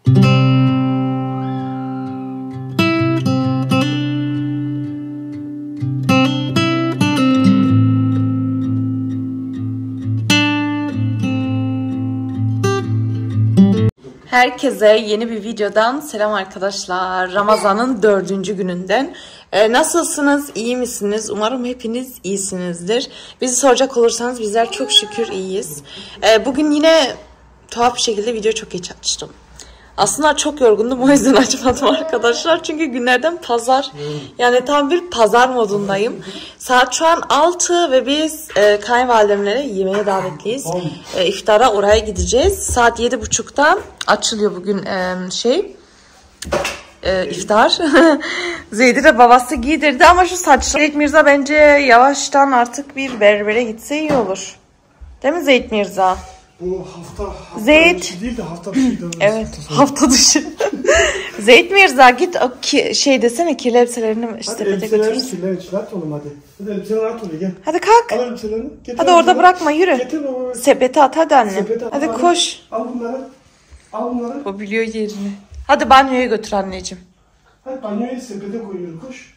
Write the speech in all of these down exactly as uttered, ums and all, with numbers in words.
Herkese yeni bir videodan selam arkadaşlar. Ramazan'ın dördüncü gününden. Ee, nasılsınız? İyi misiniz? Umarım hepiniz iyisinizdir. Bizi soracak olursanız bizler çok şükür iyiyiz. Ee, bugün yine tuhaf bir şekilde video çok geç açtım. Aslında çok yorgundum, o yüzden açmadım arkadaşlar. Çünkü günlerden pazar. Yani tam bir pazar modundayım. Saat şu an altı ve biz e, kayınvalidemlere yemeğe davetliyiz. E, iftara oraya gideceğiz. Saat yedi buçukta açılıyor bugün e, şey e, iftar. Zeydi de babası giydirdi ama şu saçları Zeyd Mirza bence yavaştan artık bir berbere gitse iyi olur. Değil mi Zeyd Mirza? Bu hafta, hafta Zeyd değil de hafta dışı. Evet, hafta dışı. Zeyd Mirza git o ki, şey desene, kirli elbiselerini sepete götürürsün. Elbiselerini kirli at oğlum hadi. Hadi elbiselerini at oğlum gel. Hadi kalk. Al elbiselerini. Getir hadi orada bırakma, yürü. Getir baba. Sepete at hadi anne. Sepete at, hadi al. koş. Al bunları. Al bunları. O biliyor yerini. Hadi banyoya götür anneciğim. Hadi banyoyu sepete koyuyoruz, koş.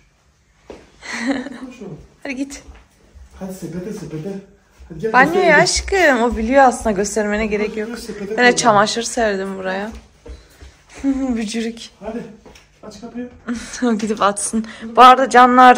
Koş oğlum. Hadi git. Hadi sepete sepete. Banyoya aşkım. O biliyor aslında, göstermene gerek yok. Ben de çamaşır serdim buraya. Bücürük. Hadi aç kapıyı. Gidip atsın. Bu arada canlar,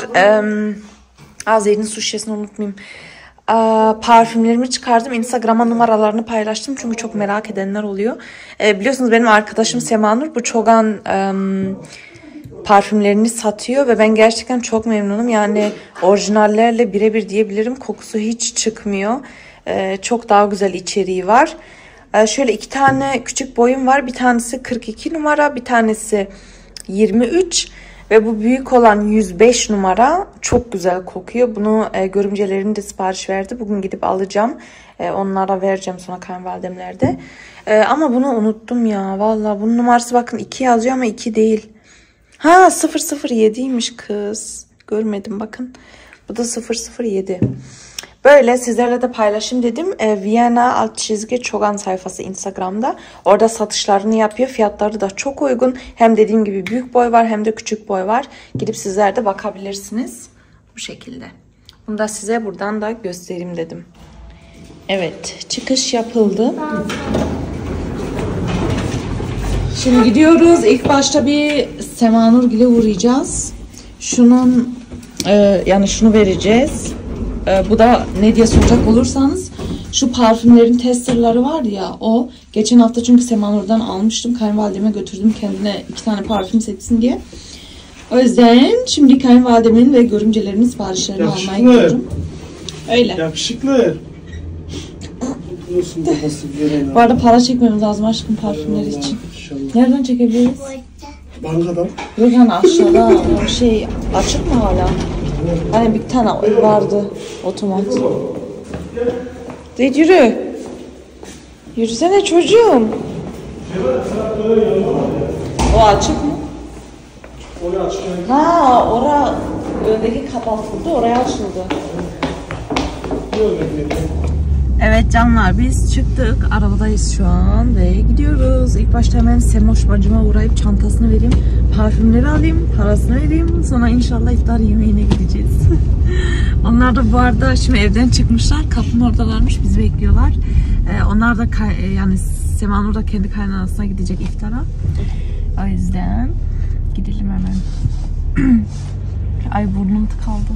e, Zeyd'in su şişesini unutmayayım. E, parfümlerimi çıkardım. Instagram'a numaralarını paylaştım. Çünkü çok merak edenler oluyor. E, biliyorsunuz benim arkadaşım Semanur bu Çogan e, parfümlerini satıyor ve ben gerçekten çok memnunum. Yani orijinallerle birebir diyebilirim. Kokusu hiç çıkmıyor. Ee, çok daha güzel içeriği var. Ee, şöyle iki tane küçük boyum var. Bir tanesi kırk iki numara, bir tanesi yirmi üç ve bu büyük olan yüz beş numara. Çok güzel kokuyor. Bunu e, görümcelerin de sipariş verdi. Bugün gidip alacağım. E, onlara vereceğim sonra kayınvalidemlerde. E, ama bunu unuttum ya. Vallahi bunun numarası bakın iki yazıyor ama iki değil. Ha sıfır sıfır yediymiş kız. Görmedim bakın. Bu da sıfır sıfır yedi. Böyle sizlerle de paylaşayım dedim. E, Viyana alt çizgi Çogan sayfası Instagram'da. Orada satışlarını yapıyor. Fiyatları da çok uygun. Hem dediğim gibi büyük boy var hem de küçük boy var. Gidip sizler de bakabilirsiniz. Bu şekilde. Bunu da size buradan da göstereyim dedim. Evet, çıkış yapıldı. Şimdi gidiyoruz. İlk başta bir Semanurgil'e uğrayacağız. Şunun e, yani şunu vereceğiz. E, bu da ne diye soracak olursanız, şu parfümlerin testerları var ya, o. Geçen hafta çünkü Semanur'dan almıştım. Kayınvalideme götürdüm kendine iki tane parfüm seçsin diye. O yüzden şimdi kayınvalidemin ve görümcelerimin siparişlerini almaya gidiyorum. Öyle. Yakışıklı. Bu arada para çekmemiz lazım aşkım parfümleri için. Nereden çekebiliriz? Bankadan. Yok yani aşağıda o şey açık mı hala? Hani bir tane vardı otomat. Zeyd yürü. Yürüsene çocuğum. O açık mı? Oraya açık. Ha, ora öndeki kapatıldı, oraya açıldı. Evet canlar, biz çıktık, arabadayız şu an ve gidiyoruz. İlk başta hemen Semoş bacıma uğrayıp çantasını vereyim, parfümleri alayım, parasını vereyim, sonra inşallah iftar yemeğine gideceğiz. Onlar da bu arada şimdi evden çıkmışlar, kapının oradalarmış, bizi bekliyorlar. Ee, onlar da yani Semanur da kendi kaynanasına gidecek iftara. O yüzden gidelim hemen. Ay burnum tıkaldı.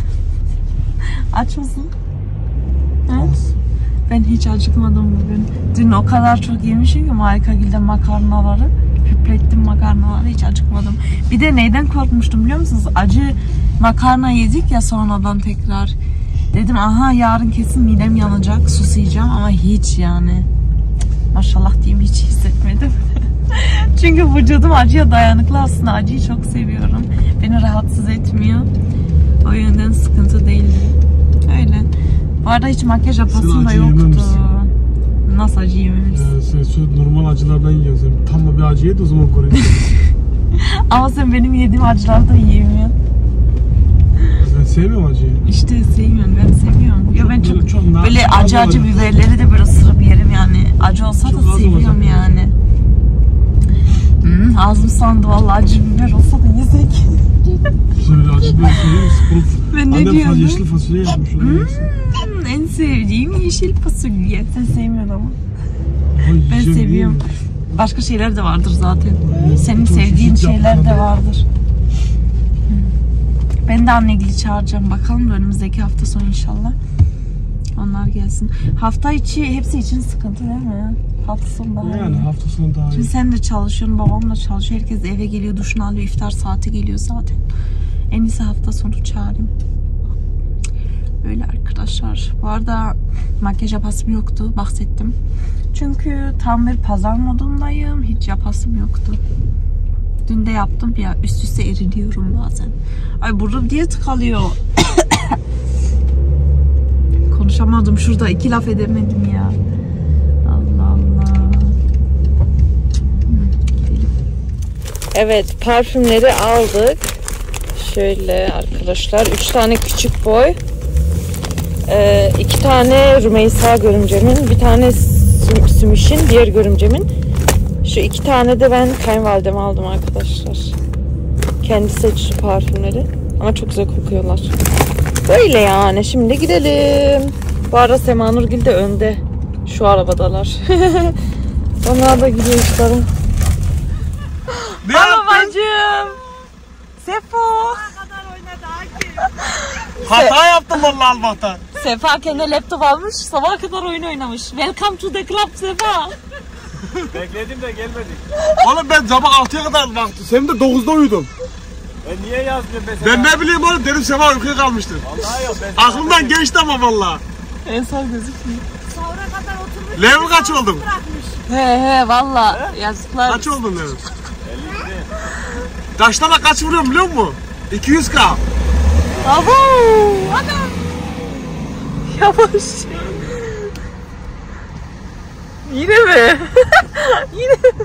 Aç mısın? Ha? Ben hiç acıkmadım bugün. Dün o kadar çok yemişim ki Marikagil'de makarnaları. Hüplettim makarnaları, hiç acıkmadım. Bir de neyden korkmuştum biliyor musunuz? Acı makarna yedik ya sonradan tekrar. Dedim aha yarın kesin midem yanacak, susayacağım ama hiç yani. Maşallah diyeyim, hiç hissetmedim. Çünkü vücudum acıya dayanıklı aslında. Acıyı çok seviyorum. Beni rahatsız etmiyor. O yönden sıkıntı değildi. Öyle. Bu arada hiç makyaj yapasım da yoktu. Nasıl acı yememişsin? Ee, sen şu normal acılardan yiyorsun. Tam da bir acı yedi o zaman Kore'de. Ama sen benim yediğim acıları da yiyemiyorsun. Ben sevmiyorum acıyı. İşte sevmiyorum, ben seviyorum. Ya ben çok, çok böyle acı acı biberleri de böyle ısırıp yerim yani. Acı olsa çok da seviyorum yani. Hmm, ağzım sandı vallahi, acı biber olsa da yesek. Şöyle acı bir şey. Ben ne Annem diyordum? yeşil fasulye yapmış. Hmm, en sevdiğim yeşil fasulye. Sen sevmiyorsun ama. Ay, Ben yiyeceğim, seviyorum. yiyeyim. Başka şeyler de vardır zaten. Senin çok sevdiğin sıcak şeyler de yapma. vardır. Ben de annegili çağıracağım. Bakalım da önümüzdeki hafta sonu inşallah. Onlar gelsin. Hafta içi hepsi için sıkıntı değil mi? Hafta sonu daha Yani iyi. hafta sonu daha iyi. Şimdi sen de çalışıyorsun, babam da çalışıyor. Herkes eve geliyor, duşunu alıyor. İftar saati geliyor zaten. En iyisi hafta sonu çağırayım. Öyle arkadaşlar. Bu arada makyaj yapasım yoktu. Bahsettim. Çünkü tam bir pazar modundayım. Hiç yapasım yoktu. Dün de yaptım ya. Üst üste eriniyorum bazen. Ay burnum diye tıkalıyor. Konuşamadım. Şurada iki laf edemedim ya. Allah Allah. Evet, parfümleri aldık. Şöyle arkadaşlar. Üç tane küçük boy. Ee, iki tane Rümeysa görümcemin. Bir tane Sümüş'in, diğer görümcemin. Şu iki tane de ben kayınvalideme aldım arkadaşlar. Kendi seçti parfümleri. Ama çok güzel kokuyorlar. Böyle yani. Şimdi gidelim. Bu arada Sema Nurgül de önde. Şu arabadalar. Onlar da gidiyor işlerim. Ne Alo bacım. Sefo. Hata yaptım vallahi Allah'tan. Sefa kendine laptop almış. Sabaha kadar oyun oynamış. Welcome to the club Sefa. Bekledim de gelmedik. Oğlum ben sabah altıya kadar baktım. Sen de dokuzda uyudum. E niye yazmıyorsun be sen? Ben ne bileyim oğlum, dedim sabah uykuya kalmıştır. Vallahi yok. Ben Aklımdan geçti ama valla. En son gözükmüyor. Sonra kadar oturmuş. Lev kaç oldum? Bırakmış. He he valla yazıklar. Kaç oldun Lev? elli iki. Kaçta da kaç vuruyorum biliyor musun? iki yüz k. Abo! Adam! Yavaş. Yine mi? Yine mi?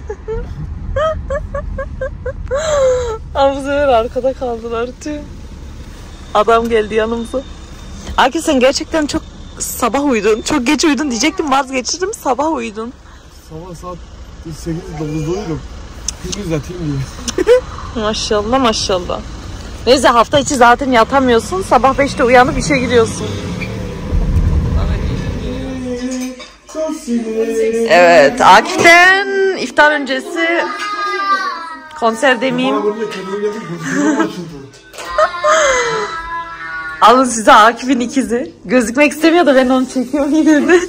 Ama bu sefer arkada kaldılar tüm. Adam geldi yanımıza. Akif sen gerçekten çok sabah uyudun. Çok geç uyudun diyecektim, vazgeçirdim, sabah uyudun. Sabah saat sekiz dokuzda uyudum. Gündüz yatayım diye. Maşallah maşallah. Neyse hafta içi zaten yatamıyorsun. Sabah beşte uyanıp işe gidiyorsun. Evet, Akif'ten iftar öncesi konser demeyeyim. Alın size Akif'in ikizi. Gözükmek istemiyordu, ben onu çekiyorum yine de.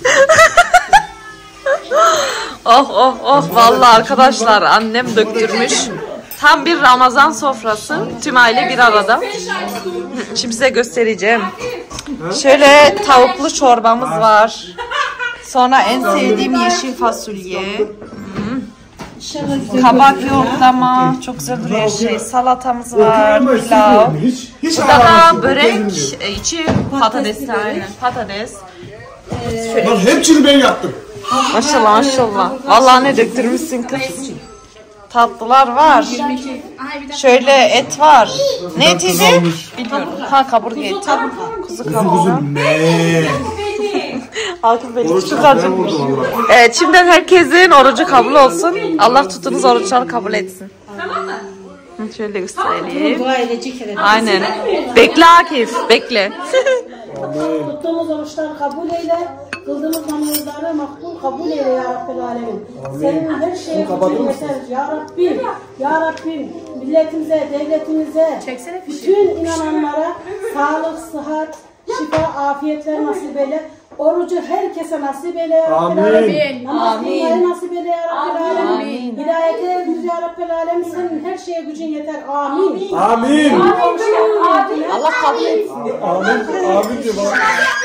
Oh oh oh, vallahi arkadaşlar annem döktürmüş. Tam bir Ramazan sofrası. Tüm aile bir arada. Şimdi size göstereceğim. Şöyle tavuklu çorbamız var. Sonra en sevdiğim yeşil fasulye. Hmm. Kabak yoğurtlama. Çok güzel duruyor her şey. Salatamız var. Pilav. Burada da börek. e, içi patates. Aynen patates. Bak hepsini ben yaptım. Maşallah maşallah. Vallahi ne döktürmüşsün kız. Tatlılar var. Şöyle et var. Ne etiydi? Bilmiyorum. Ha kaburga eti. Kuzu kaburga. Ne? Akif Bey çok acıkmış. Evet, şimdiden herkesin orucu kabul olsun. Allah tuttuğunuz oruçları kabul etsin. Tamam mı? Şöyle gösterelim. Aynen. Bekle Akif, bekle. Tuttuğumuz oruçları kabul eyle. Kıldığımız namazları makbul kabul eyle ya Rabbel Alemin. Senin her şeye gücün yeter. Ya Rabbim, Ya Rabbim, milletimize, devletimize, bütün inananlara sağlık, sıhhat, şifa, afiyetler nasip eyle. Orucu herkese nasip eyle ya Rabbel Alemin. Namaz kılmayı nasip eyle ya Rabbel Alemin. Hidayete erdir ya Rabbel Alemin. Senin her şeye gücün yeter. Amin. Amin. Allah kabul etsin. Amin. Amin diyor bana.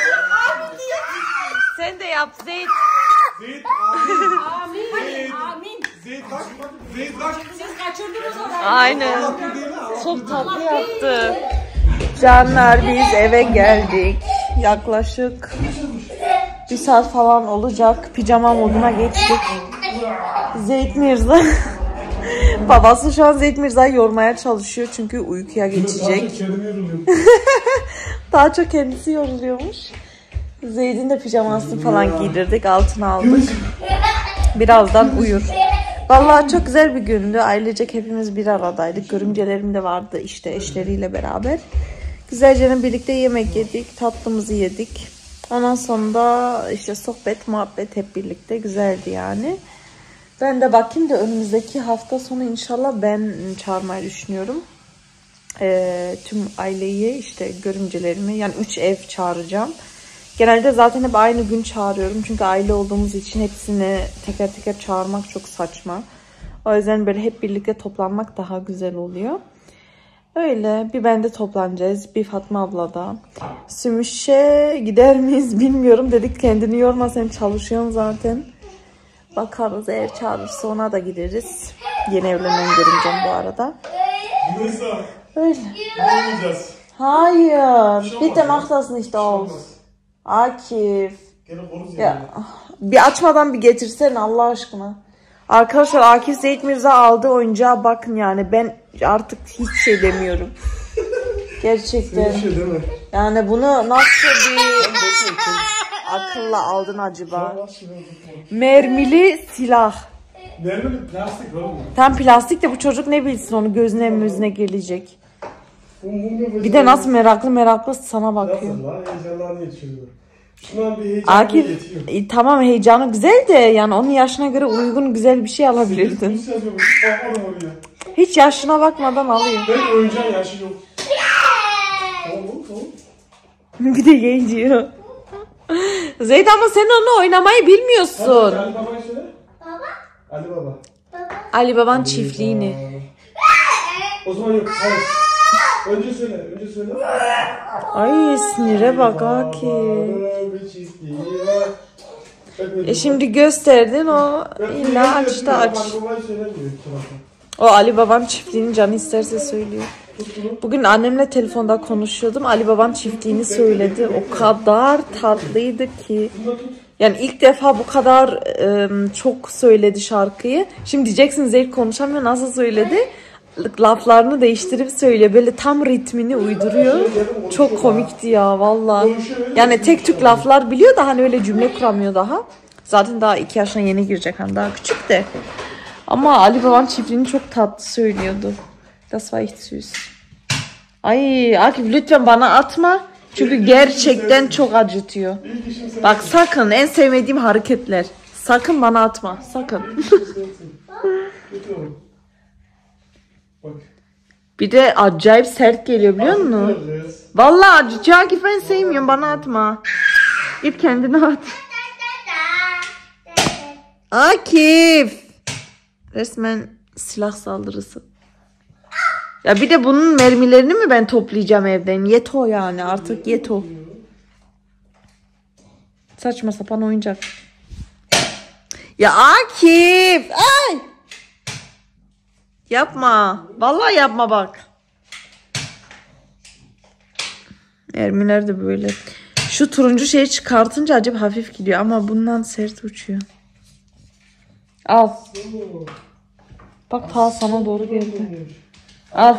Sen de yap Zeyd. Zeyt. Amin. Amin. Zeyt kaç. Zeyt kaç. Siz kaçırdınız onu. Aynen. Çok tatlı yaptı. Canlar biz eve geldik. Yaklaşık bir saat falan olacak. Pijama moduna geçtik. Zeyd Mirza. Babası şu an Zeyd Mirza'yı yormaya çalışıyor. Çünkü uykuya geçecek. Daha çok kendisi yoruluyormuş. Zeyd'in de pijamasını falan giydirdik. Altına aldık. Birazdan uyur. Vallahi çok güzel bir gündü. Ailecek hepimiz bir aradaydık. Görümcelerim de vardı işte eşleriyle beraber. Güzelce birlikte yemek yedik. Tatlımızı yedik. Ondan sonra da işte sohbet, muhabbet hep birlikte güzeldi yani. Ben de bakayım da önümüzdeki hafta sonu inşallah ben çağırmayı düşünüyorum. Ee, tüm aileyi işte görümcelerimi yani üç ev çağıracağım. Genelde zaten hep aynı gün çağırıyorum. Çünkü aile olduğumuz için hepsini teker teker çağırmak çok saçma. O yüzden böyle hep birlikte toplanmak daha güzel oluyor. Öyle bir ben de toplanacağız. Bir Fatma abla da. Sümüş'e gider miyiz bilmiyorum. Dedik kendini yorma sen çalışıyorsun zaten. Bakarız eğer çağırırsa ona da gideriz. Yeni evlenen görümcem bu arada. Öyle. Hayır. Bitte mach das nicht aus. Akif. Ya, bir açmadan bir getirsene Allah aşkına. Arkadaşlar Akif Zeyt Mirza aldı oyuncağa bakın yani. Ben artık hiç şey demiyorum. Gerçekten. Yani bunu nasıl bir akılla aldın acaba? Mermili silah. Mermili plastik var mı? Tam plastik de bu çocuk ne bilsin onu gözüne gözüne gelecek. Bir de nasıl meraklı meraklı sana bakıyor. Nasıl lan? Heyecanlarını yetişiyor. Şuna bir heyecanı Akif, yetiyor. e, tamam heyecanı güzel de yani onun yaşına göre uygun güzel bir şey alabilirdin. Hiç yaşına bakmadan alıyor. Ben oyuncağın yaşı yok. Tamam tamam. Bir de genç diyor. Zeyd ama sen onu oynamayı bilmiyorsun. Ali Baba'yı söyle. Baba. Ali Baba. Ali Baban çiftliğini. O zaman yok. Hayır. Önce söyle. Önce söyle. Ay sinire bak Akif. E şimdi gösterdin o illa açtı aç. O Ali Baban çiftliğini canı isterse söylüyor. Bugün annemle telefonda konuşuyordum. Ali Baban çiftliğini söyledi. O kadar tatlıydı ki. Yani ilk defa bu kadar ıı, çok söyledi şarkıyı. Şimdi diyeceksin Zeyd konuşamıyor nasıl söyledi? Laflarını değiştirip söylüyor. Böyle tam ritmini uyduruyor. Çok komikti ya vallahi. Yani tek tük laflar biliyor da hani öyle cümle kuramıyor daha. Zaten daha iki yaşına yeni girecek hani daha küçük de. Ama Ali Baban çiftliğini çok tatlı söylüyordu. Das war echt süß. Ay Akif lütfen bana atma. Çünkü gerçekten çok acıtıyor. Bak sakın en sevmediğim hareketler. Sakın bana atma. Sakın. Bir de acayip sert geliyor biliyor musun? Vallahi acıtıyor Akif ben sevmiyorum bana atma. Git kendine at. Akif. Resmen silah saldırısı. Ya bir de bunun mermilerini mi ben toplayacağım evden? Yeto yani artık yeto. Saçma sapan oyuncak. Ya Akif. Ay. Yapma. Vallahi yapma bak. Mermiler de böyle. Şu turuncu şeyi çıkartınca acaba hafif gidiyor ama bundan sert uçuyor. Al. Bak ta sana doğru geldi. Al.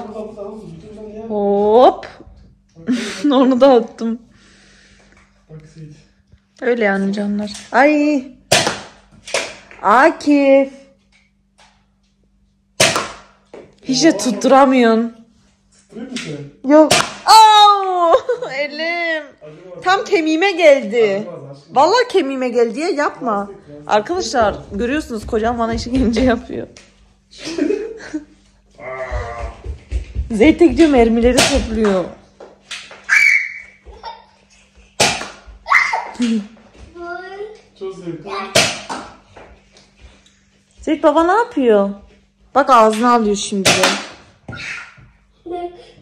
Hop. Onu da attım. Öyle yani canlar. Ay. Akif. Hiç de tutturamıyorsun. Yok. Aa, elim. Tam kemiğime geldi. Vallahi kemiğime geldi ya yapma. Arkadaşlar görüyorsunuz kocam bana işe gelince yapıyor. Zeyte gidiyor mermileri topluyor. Zeyt baba ne yapıyor? Bak ağzına alıyor şimdi de.